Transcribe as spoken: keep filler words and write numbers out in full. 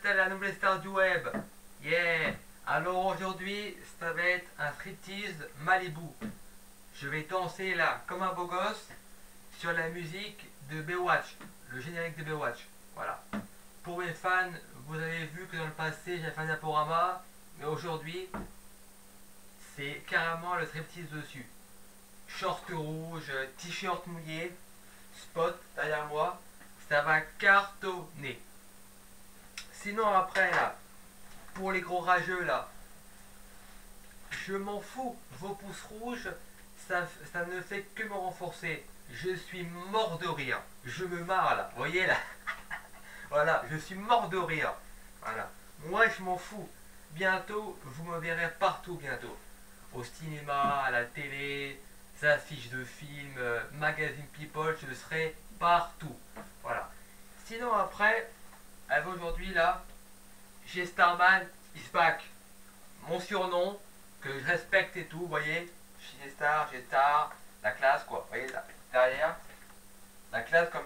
telle la nouvelle star du web. Yeah. Alors aujourd'hui, ça va être un striptease Malibu. Je vais danser là, comme un beau gosse, sur la musique de Baywatch, le générique de Baywatch. Voilà. Pour mes fans, vous avez vu que dans le passé, j'ai fait un diaporama, mais aujourd'hui, c'est carrément le striptease dessus. Short rouge, t-shirt mouillé, spot derrière moi, ça va cartonner. Sinon après là, pour les gros rageux là, je m'en fous, vos pouces rouges, ça, ça ne fait que me renforcer. Je suis mort de rire, je me marre là, vous voyez là. Voilà, je suis mort de rire. Voilà, moi je m'en fous. Bientôt, vous me verrez partout bientôt. Au cinéma, à la télé, affiches de films, euh, magazine People, je serai partout. Voilà. Sinon après, aujourd'hui là, j'ai Starman is back. Mon surnom, que je respecte et tout, vous voyez, j'ai Star, j'ai Star, la classe quoi, vous voyez là, derrière, la classe comme